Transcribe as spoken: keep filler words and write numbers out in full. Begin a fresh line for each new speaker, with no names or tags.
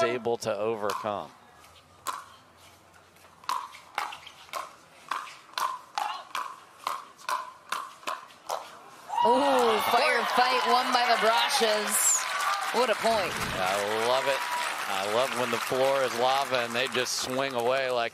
able to overcome.
Oh, firefight won by the Brashes. What a point.
I love it. I love when the floor is lava and they just swing away like